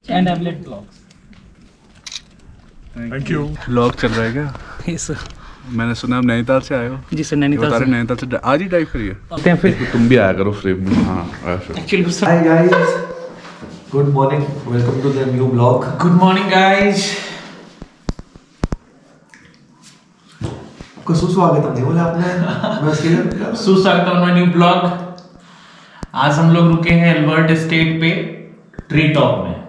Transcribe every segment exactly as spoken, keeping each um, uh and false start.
And एवलेट blogs. Thank you. Vlog चल रहा है क्या? Yes sir. मैंने सुना आप नैनीताल से आए हो। जी सर, नैनीताल से। नैनीताल से आज ही ड्राइव करिए हैं फिर तो तुम भी आया करो फ्रेम में। हाँ actually sir. Hi guys, good morning, welcome to the new blog. Good morning guys. को सुस्वागतम नहीं बोला आपने? बस ये सुस्वागतम ऑन न्यू ब्लॉग। आज हम लोग रुके हैं अल्बर्ट स्टेट पे ट्री टॉप में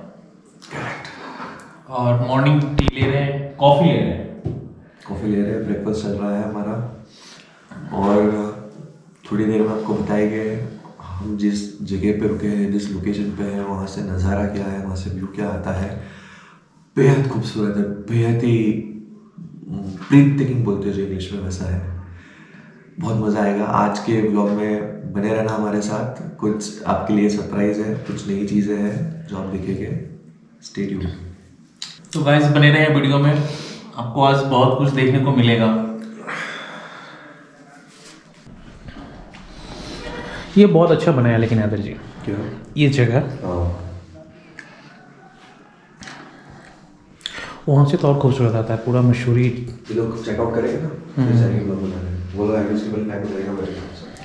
और मॉर्निंग टी ले रहे हैं, कॉफी ले रहे हैं। कॉफी ले रहे हैं, ब्रेकफास्ट चल रहा है हमारा और थोड़ी देर में आपको बताएंगे हम जिस जगह पे रुके हैं, जिस लोकेशन पे हैं, वहाँ से नज़ारा क्या है, वहाँ से व्यू क्या आता है। बेहद खूबसूरत है, बेहद ही ब्रीथ टेकिंग बोलते हैं जो इंग्लिश में, वैसा है। बहुत मज़ा आएगा। आज के व्लॉग में बने रहना हमारे साथ, कुछ आपके लिए सरप्राइज है, कुछ नई चीज़ें हैं जो आप देखेंगे। Stay tuned. तो गाइस बने रहे वीडियो में, आपको आज बहुत कुछ देखने को मिलेगा। ये बहुत अच्छा बनाया लेकिन आदर जी, क्या ये जगह हाँ वहाँ से तो और खूबसूरत आता है पूरा मशहूरी। ये लोग चेकआउट करेंगे ना, फिर जाएंगे ब्लॉग बनाने। वो लोग आएंगे, उसके पहले टाइम लगेगा मेरे हिसाब से।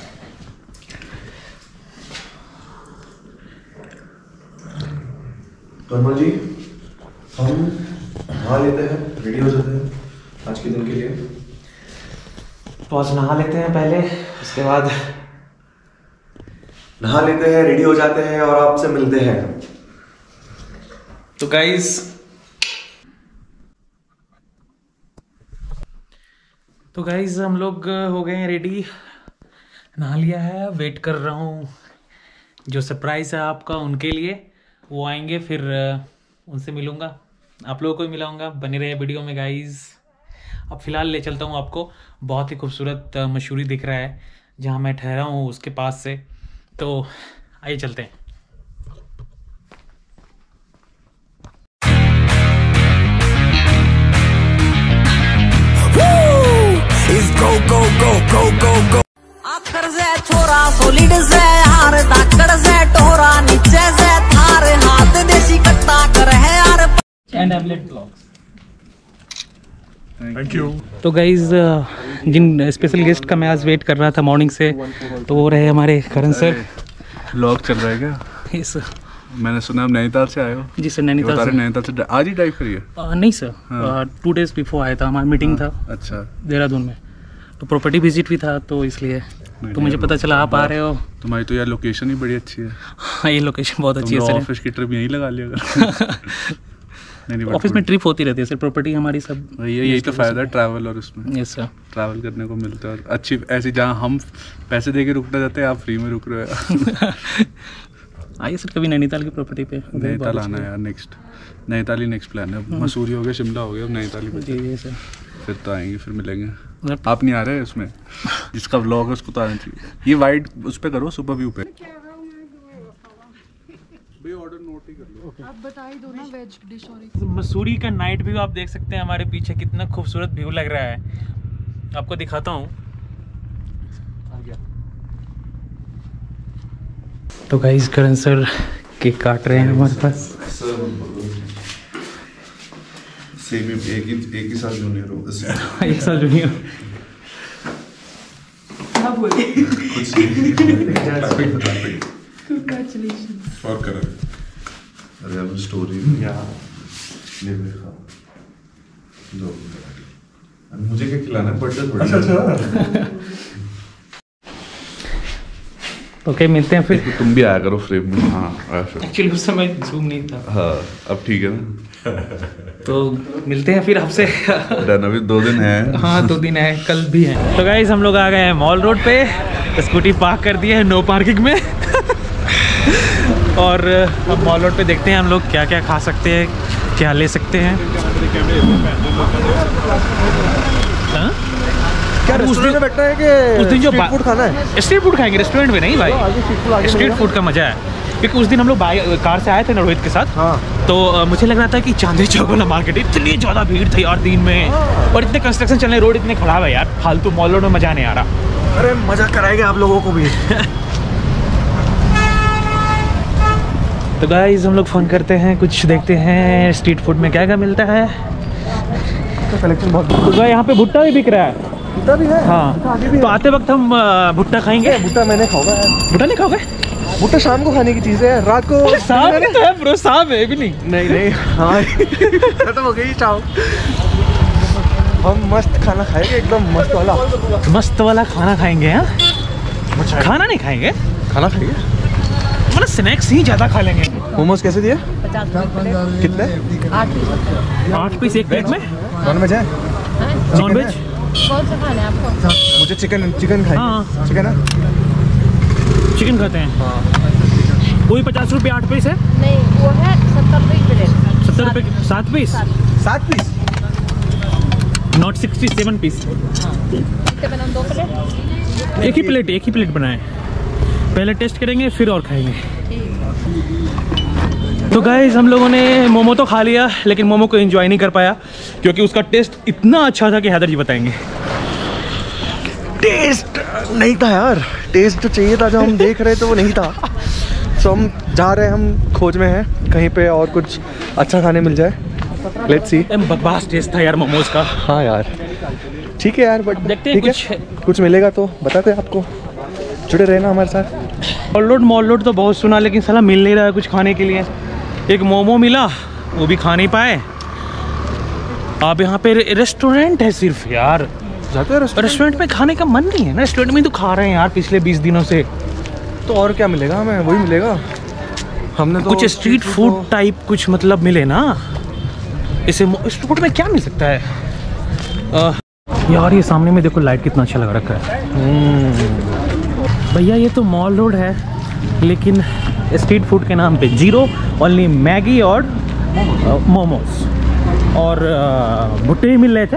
तो जी हम नहा लेते हैं, रेडी हो जाते हैं आज के दिन के लिए। तो आज नहा लेते हैं पहले, उसके बाद नहा लेते हैं, रेडी हो जाते हैं और आपसे मिलते हैं। तो गाइस तो गाइस हम लोग हो गए हैं रेडी, नहा लिया है। वेट कर रहा हूँ जो सरप्राइज है आपका उनके लिए, वो आएंगे फिर उनसे मिलूँगा, आप लोगों को भी मिलाऊंगा। बने रहे वीडियो में गाइस। अब फिलहाल ले चलता हूँ आपको, बहुत ही खूबसूरत मशहूरी दिख रहा है जहाँ मैं ठहरा हूँ उसके पास से। तो आइए चलते हैं। Go go go go go go आकर से छोरा सॉलिड से यार धाकड़ से टोरा नीचे से थार हाथ देसी कट्टा कर है यार एंड एवलेट ब्लॉग्स। Thank you. तो गाइज जिन स्पेशल गेस्ट का मैं आज वेट कर रहा था मॉर्निंग से, तो वो रहे हमारे करण सर। व्लॉग चल रहा है क्या? Yes sir. मैंने सुना आप नैनीताल से आए हो। जी सर, नैनीताल से। नैनीताल से आज ही ड्राइव करिए? नहीं सर, टू डेज बिफोर आया था, हमारा मीटिंग था अच्छा देहरादून में, तो प्रॉपर्टी विजिट भी था, तो इसलिए तो मुझे पता चला आप आ रहे हो। तुम्हारी तो यार लोकेशन ही बड़ी अच्छी है। हाँ, ये लोकेशन बहुत अच्छी है सर। ऑफिस की ट्रिप यहीं लगा लिया कर। ऑफिस में ट्रिप होती रहती है सर, प्रॉपर्टी हमारी सब यही यही तो फायदा है ट्रैवल और उसमें। यस सर, ट्रैवल करने को मिलता है। और अच्छी ऐसी जहाँ हम पैसे दे के रुकना चाहते हैं, आप फ्री में रुक रहे हो। आइए सर कभी नैनीताल की प्रॉपर्टी पे। नैनीताल आना है यार, नेक्स्ट नैनीताल ही नेक्स्ट प्लान है। मसूरी हो गया, शिमला हो गया, अब नैनीताल ही। जी जी सर, फिर तो आएंगे, फिर मिलेंगे। आप नहीं आ रहे हैं उसमें? जिसका व्लॉग है उसको तो आना चाहिए। ये वाइट उस पे करो, सुपर व्यू पे। ऑर्डर नोट ही कर लो। आप बता ही दो ना वेज डिश। और मसूरी का नाइट व्यू आप देख सकते हैं हमारे पीछे, कितना खूबसूरत व्यू लग रहा है। आपको दिखाता हूँ। तो गाइस करण सर केक काट रहे हैं हमारे पास। सेम एक ही एक ही साल जूनियर हो। एक साल जूनियर। क्या बोले? कुछ नहीं। Congratulations. और कर अरे अब स्टोरी यहाँ ले देखा दो। मुझे क्या खिलाना है? बर्थडे थोड़ा। अच्छा अच्छा। ओके okay, मिलते हैं फिर। तो तुम भी आया करो फ्रेम में। हाँ एक्चुअली उस समय जूम नहीं था। हाँ अब ठीक है ना। तो मिलते हैं फिर आपसे। डन, अभी दो दिन है। हाँ दो दिन है, कल भी है। तो गाइस हम लोग आ गए हैं मॉल रोड पे, स्कूटी पार्क कर दी है नो पार्किंग में। और अब मॉल रोड पे देखते हैं हम लोग क्या क्या खा सकते हैं, क्या ले सकते हैं। हाँ? क्या रेस्टोरेंट में बैठना है कि उस दिन जो स्ट्रीट फूड खाना है? स्ट्रीट फूड खाएंगे, रेस्टोरेंट में नहीं भाई। स्ट्रीट फूड का मजा है, क्योंकि उस दिन हम लोग बाइक कार से आए थे ना रोहित के साथ। हाँ। तो आ, मुझे लग रहा था कि चांदनी चौक वाला मार्केट इतनी ज़्यादा भीड़ थी यार दिन में, और इतने कंस्ट्रक्शन चल रहे, रोड इतने खराब है यार, फालतू मॉल रोड में मजा नहीं आ रहा। अरे मजा कराएंगे आप लोगों को भी। तो गाइस हम लोग फ़ोन करते हैं, कुछ देखते हैं स्ट्रीट फूड में क्या क्या मिलता है। कलेक्शन बहुत तो गाइस यहाँ पे भुट्टा भी बिक रहा है। भुट्टा भी है? हाँ, तो आते वक्त हम अ, भुट्टा खाएंगे। भुट्टा मैंने खाओगा यार। भुट्टा नहीं खाओगे? भुट्टा शाम को खाने की चीज़ है, रात को शाम में तो है ब्रो, शाम है भी नहीं। नहीं नहीं हाँ खत्म हो गई शाम। हम मस्त खाना खाएंगे, एकदम मस्त वाला मस्त वाला खाना खाएंगे। हाँ, खाना नहीं खाएंगे, खाना खाएंगे, मतलब स्नैक्स ही ज़्यादा खा लेंगे। मोमोज कैसे दिए? कितने? आठ पीस एक प्लेट में। नॉन वेज है? नॉन वेज कौन सा खाना है आपको? मुझे चिकन चिकन खाएंगे। हाँ। चिकन है? चिकन खाते हैं। वही पचास रुपये आठ पीस है। नहीं, वो है सत्तर रुपये की प्लेट। सत्तर रुपये सात पीस। सात piece? Not sixty seven piece. कितने बनाऊं? दो प्लेट? एक ही प्लेट एक ही प्लेट बनाए। पहले टेस्ट करेंगे फिर और खाएंगे। तो गाइस हम लोगों ने मोमो तो खा लिया, लेकिन मोमो को एंजॉय नहीं कर पाया क्योंकि उसका टेस्ट इतना अच्छा था कि हैदर जी बताएंगे। टेस्ट नहीं था यार, टेस्ट तो चाहिए था, जो हम देख रहे थे वो नहीं था। सो हम जा रहे हैं, हम खोज में हैं कहीं पे और कुछ अच्छा खाने मिल जाए। Let's see. बकवास टेस्ट था यार मोमोज का। हाँ यार ठीक है यार, बट देखते हैं ठीक कुछ है, कुछ मिलेगा तो बताते हैं आपको, जुड़े रहना हमारे साथ। मॉल रोड मॉल रोड तो बहुत सुना, लेकिन साला मिल नहीं रहा है कुछ खाने के लिए। एक मोमो मिला, वो भी खा नहीं पाए। अब यहाँ पे रेस्टोरेंट है सिर्फ यार। जाते हैं रेस्टोरेंट? रेस्टोरेंट में खाने का मन नहीं है ना, रेस्टोरेंट में तो खा रहे हैं यार पिछले बीस दिनों से। तो और क्या मिलेगा हमें? वही मिलेगा। हमने तो कुछ स्ट्रीट फूड टाइप कुछ मतलब मिले ना। इसे स्ट्रीट फूड में क्या मिल सकता है? आ, यार ये सामने में देखो लाइट कितना अच्छा लग रखा है। भैया ये तो मॉल रोड है, लेकिन स्ट्रीट फूड के नाम पे जीरो ओनली मैगी और मोमोज और भुट्टे ही मिल रहे थे।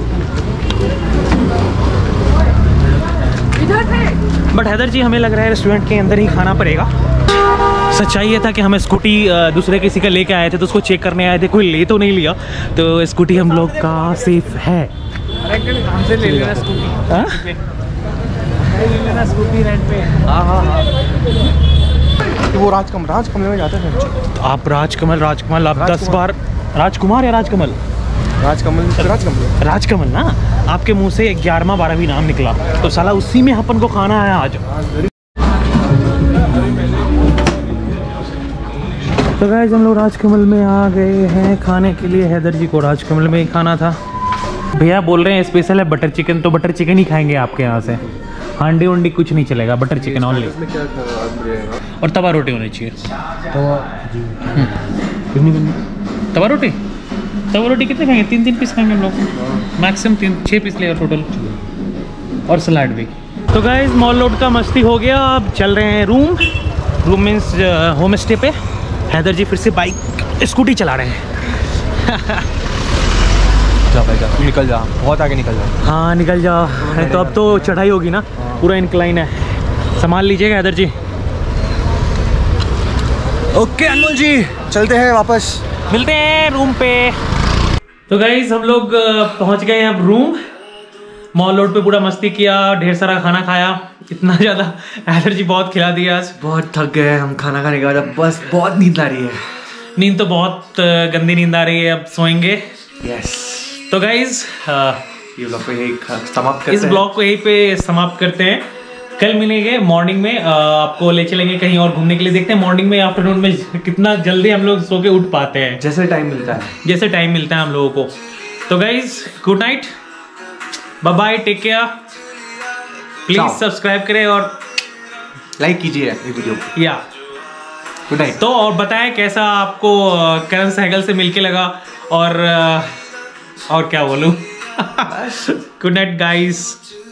बट हैदर जी हमें लग रहा है रेस्टोरेंट के अंदर ही खाना पड़ेगा। सच्चाई ये था कि हमें स्कूटी दूसरे किसी का लेके आए थे, तो उसको चेक करने आए थे, कोई ले तो नहीं लिया। तो स्कूटी हम लोग का सेफ है। हमसे ले लेना स्कूटी। हाँ? ले लेना स्कूटी रेंट पे। हाँ हाँ हाँ वो राजकमल राजकमल में जाते हैं। आप राजकमल राजकमल आप दस बार राजकुमार या राजकमल राजकमल राजकमल राजकमल ना, आपके मुंह से ग्यारहवां बारहवीं नाम निकला, तो साला उसी में अपन को खाना है आज। तो गाइस हम लोग राजकमल में आ गए हैं खाने के लिए। हैदर जी को राजकमल में ही खाना था। भैया बोल रहे हैं स्पेशल है बटर चिकन, तो बटर चिकन ही खाएंगे आपके यहाँ से। हांडी उंडी कुछ नहीं चलेगा, बटर चिकन ऑनली। और तवा रोटी होनी चाहिए। तवा रोटी तवा रोटी कितने खाएंगे? तीन तीन पीस खाएंगे हम लोग, मैक्सिमम तीन छः पीस लेगा टोटल, और सलाद भी। तो गाइस मॉल रोड का मस्ती हो गया, अब चल रहे हैं room. Room means home stay पे। हैदर जी फिर से बाइक स्कूटी चला रहे हैं। जा भाई जा, निकल जा, बहुत आगे निकल जा। हाँ निकल जा, तो अब तो चढ़ाई होगी ना, पूरा इंक्लाइन है। संभाल लीजिएगा हैदर जी। ओके अनमोल जी, चलते हैं वापस, मिलते हैं रूम पे। तो गाइस हम लोग पहुंच गए हैं अब रूम। मॉल रोड पे पूरा मस्ती किया, ढेर सारा खाना खाया, इतना ज़्यादा हैदर जी बहुत खिला दिया आज। बहुत थक गए हम खाना खाने के बाद, बस बहुत नींद आ रही है। नींद तो बहुत गंदी नींद आ रही है, अब सोएंगे। यस तो गाइस ये ब्लॉग को यही समाप्त करते इस हैं। ब्लॉग को यहीं पे समाप्त करते हैं। कल मिलेंगे मॉर्निंग में, आ, आपको ले चलेंगे कहीं और घूमने के लिए। देखते हैं मॉर्निंग में आफ्टरनून में कितना जल्दी हम लोग सो के उठ पाते हैं, जैसे टाइम मिलता है जैसे टाइम मिलता है हम लोगों को। तो guys good night, bye bye, take care. Please Ciao. Subscribe करें और लाइक कीजिए ये वीडियो। या गुड नाइट। तो और बताएं कैसा आपको अ, करण सहगल से मिलके लगा, और अ, और क्या बोलूं। Good night guys.